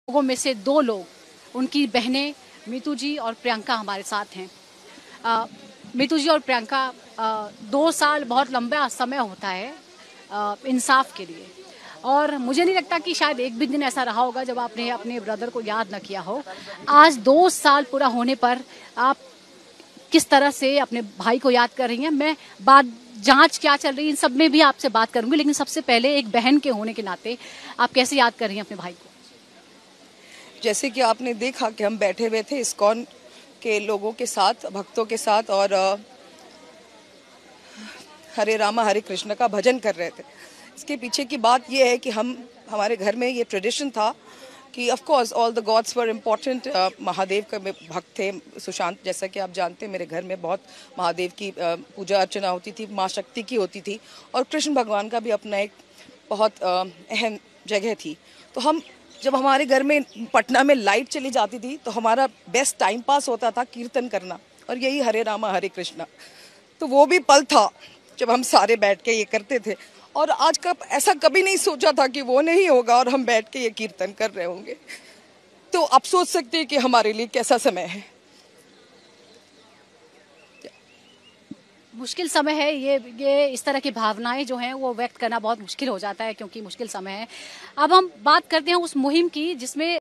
लोगों में से दो लोग, उनकी बहनें मीतू जी और प्रियंका हमारे साथ हैं। मीतू जी और प्रियंका, 2 साल बहुत लंबा समय होता है इंसाफ के लिए, और मुझे नहीं लगता कि शायद एक भी दिन ऐसा रहा होगा जब आपने अपने ब्रदर को याद न किया हो। आज 2 साल पूरा होने पर आप किस तरह से अपने भाई को याद कर रही हैं, मैं बात जांच क्या चल रही है इन सब में भी आपसे बात करूंगी, लेकिन सबसे पहले एक बहन के होने के नाते आप कैसे याद कर रही हैं अपने भाई को? जैसे कि आपने देखा कि हम बैठे हुए थे इस्कॉन के लोगों के साथ, भक्तों के साथ, और हरे रामा हरे कृष्ण का भजन कर रहे थे। इसके पीछे की बात यह है कि हमारे घर में ये ट्रेडिशन था कि of course all the gods were important. Mahadev का भक्त थे सुशांत, जैसा कि आप जानते हैं मेरे घर में बहुत महादेव की पूजा अर्चना होती थी, माँ शक्ति की होती थी, और कृष्ण भगवान का भी अपना एक बहुत अहम जगह थी। तो जब हमारे घर में पटना में लाइट चली जाती थी तो हमारा बेस्ट टाइम पास होता था कीर्तन करना, और यही हरे रामा हरे कृष्णा। तो वो भी पल था जब हम सारे बैठ के ये करते थे, और आज का ऐसा कभी नहीं सोचा था कि वो नहीं होगा और हम बैठ के ये कीर्तन कर रहे होंगे। तो आप सोच सकते हैं कि हमारे लिए कैसा समय है। मुश्किल समय है ये इस तरह की भावनाएं जो हैं वो व्यक्त करना बहुत मुश्किल हो जाता है, क्योंकि मुश्किल समय है। अब हम बात करते हैं उस मुहिम की जिसमें